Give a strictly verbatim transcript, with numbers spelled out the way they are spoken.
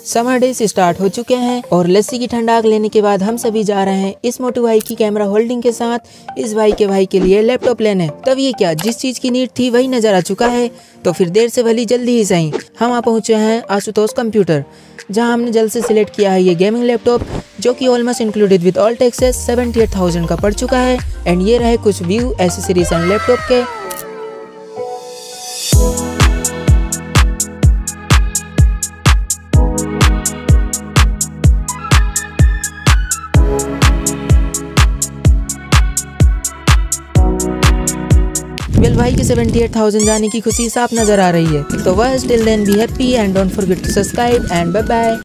Summer days start हो चुके हैं और लस्सी की ठंडाक लेने के बाद हम सभी जा रहे हैं इस मोटू भाई की कैमरा होल्डिंग के साथ इस भाई के भाई के लिए लैपटॉप लेने। तब ये क्या, जिस चीज की नीड थी वही नजर आ चुका है, तो फिर देर से भली जल्दी ही सही हम आ पहुंचे हैं आशुतोष कंप्यूटर, जहां हमने जल्द से सिलेक्ट किया है ये गेमिंग लैपटॉप जो कि almost included with all taxes seventy eight thousand का पड़ चुका है। एंड ये रहे कुछ व्यू एसेसरीज एंड लैपटॉप के। वेल भाई के सेवेंटी एट थाउजेंड जाने की खुशी साफ नजर आ रही है। तो बस till then be happy and don't forget to subscribe and bye bye.